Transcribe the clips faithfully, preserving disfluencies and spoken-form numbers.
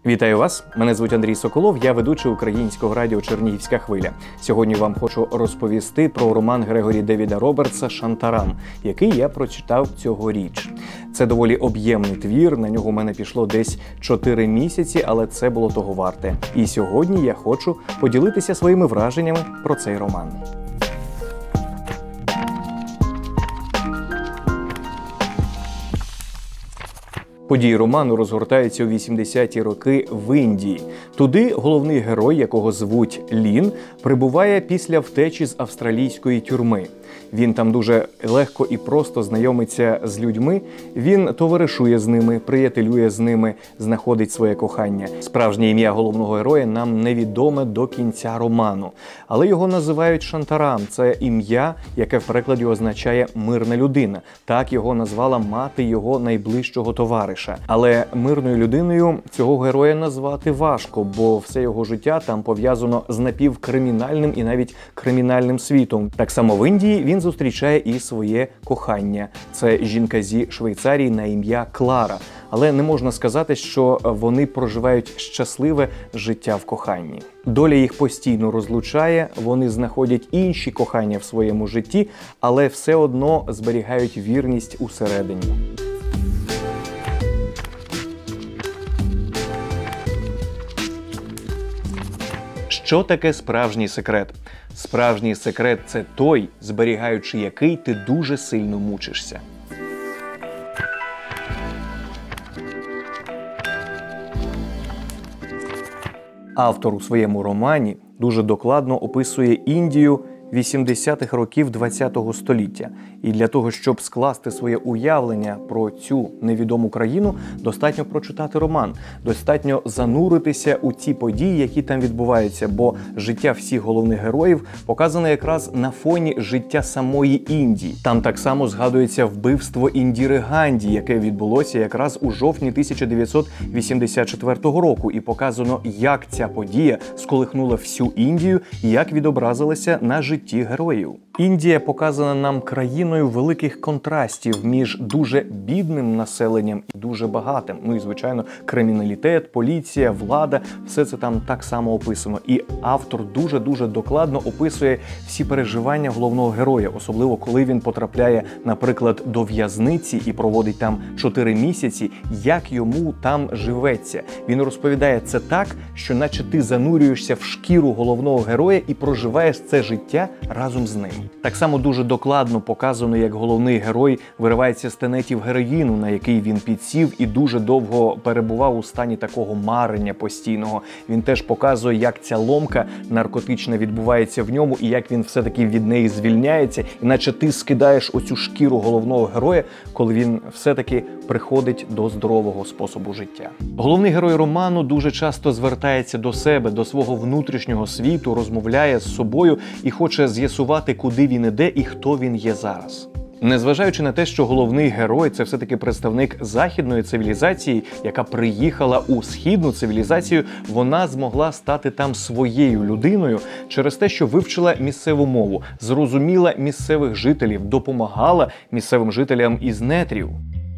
Вітаю вас! Мене звуть Андрій Соколов, я ведучий українського радіо «Чернігівська хвиля». Сьогодні вам хочу розповісти про роман Грегорі Девіда Робертса «Шантарам», який я прочитав цьогоріч. Це доволі об'ємний твір, на нього у мене пішло десь чотири місяці, але це було того варте. І сьогодні я хочу поділитися своїми враженнями про цей роман. Події роману розгортаються у вісімдесяті роки в Індії. Туди головний герой, якого звуть Лін, прибуває після втечі з австралійської тюрми. Він там дуже легко і просто знайомиться з людьми, він товаришує з ними, приятелює з ними, знаходить своє кохання. Справжнє ім'я головного героя нам невідоме до кінця роману. Але його називають Шантарам. Це ім'я, яке в перекладі означає «мирна людина». Так його назвала мати його найближчого товариша. Але мирною людиною цього героя назвати важко, бо все його життя там пов'язано з напівкримінальним і навіть кримінальним світом. Так само в Індії він зустрічає і своє кохання. Це жінка зі Швейцарії на ім'я Клара. Але не можна сказати, що вони проживають щасливе життя в коханні. Доля їх постійно розлучає, вони знаходять інші кохання в своєму житті, але все одно зберігають вірність усередині. Що таке справжній секрет? Справжній секрет – це той, зберігаючи який ти дуже сильно мучишся. Автор у своєму романі дуже докладно описує Індію вісімдесятих років ХХ століття. І для того, щоб скласти своє уявлення про цю невідому країну, достатньо прочитати роман. Достатньо зануритися у ті події, які там відбуваються, бо життя всіх головних героїв показане якраз на фоні життя самої Індії. Там так само згадується вбивство Індіри Ганді, яке відбулося якраз у жовтні тисяча дев'ятсот вісімдесят четвертого року. І показано, як ця подія сколихнула всю Індію і як відобразилася на житті героїв. Індія показана нам країною великих контрастів між дуже бідним населенням і дуже багатим. Ну і, звичайно, криміналітет, поліція, влада – все це там так само описано. І автор дуже-дуже докладно описує всі переживання головного героя, особливо коли він потрапляє, наприклад, до в'язниці і проводить там чотири місяці, як йому там живеться. Він розповідає це так, що наче ти занурюєшся в шкіру головного героя і проживаєш це життя разом з ним. Так само дуже докладно показано, як головний герой виривається з тенетів героїну, на який він підсів і дуже довго перебував у стані такого марення постійного. Він теж показує, як ця ломка наркотична відбувається в ньому і як він все-таки від неї звільняється, іначе ти скидаєш оцю шкіру головного героя, коли він все-таки приходить до здорового способу життя. Головний герой роману дуже часто звертається до себе, до свого внутрішнього світу, розмовляє з собою і хоче з'ясувати, куди він іде і хто він є зараз. Незважаючи на те, що головний герой – це все-таки представник західної цивілізації, яка приїхала у східну цивілізацію, вона змогла стати там своєю людиною через те, що вивчила місцеву мову, зрозуміла місцевих жителів, допомагала місцевим жителям із нетрів.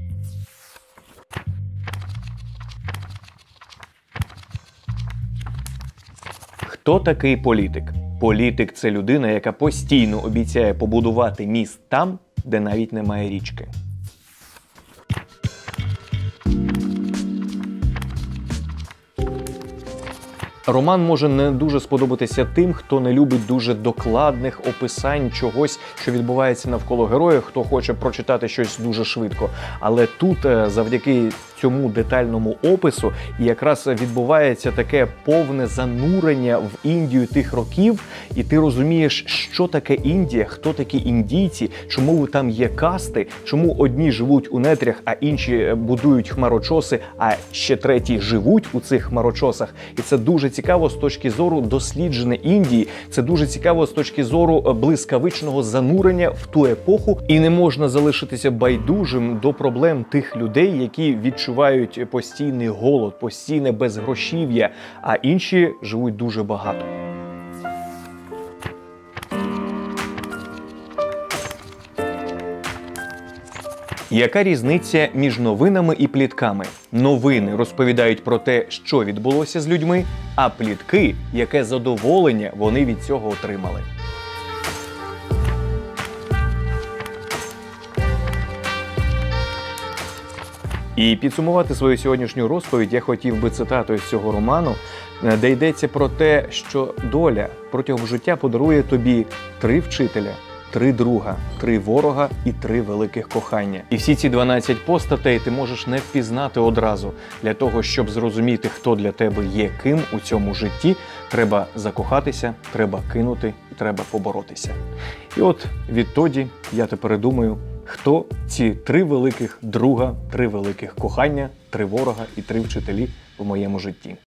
Хто такий політик? Політик – це людина, яка постійно обіцяє побудувати міст там, де навіть немає річки. Роман може не дуже сподобатися тим, хто не любить дуже докладних описань чогось, що відбувається навколо героя, хто хоче прочитати щось дуже швидко. Але тут, завдяки цьому детальному опису, якраз відбувається таке повне занурення в Індію тих років, і ти розумієш, що таке Індія, хто такі індійці, чому там є касти, чому одні живуть у нетрях, а інші будують хмарочоси, а ще треті живуть у цих хмарочосах. І це дуже цікаво з точки зору дослідження Індії, це дуже цікаво з точки зору блискавичного занурення в ту епоху, і не можна залишитися байдужим до проблем тих людей, які відчувають постійний голод, постійне безгрошів'я, а інші живуть дуже багато. Яка різниця між новинами і плітками? Новини розповідають про те, що відбулося з людьми, а плітки, яке задоволення вони від цього отримали. І підсумувати свою сьогоднішню розповідь я хотів би цитатою з цього роману, де йдеться про те, що доля протягом життя подарує тобі три вчителя, три друга, три ворога і три великих кохання. І всі ці дванадцять постатей ти можеш не впізнати одразу. Для того, щоб зрозуміти, хто для тебе є ким у цьому житті, треба закохатися, треба кинути і треба поборотися. І от відтоді я тепер думаю, хто ці три великих друга, три великих кохання, три ворога і три вчителі в моєму житті.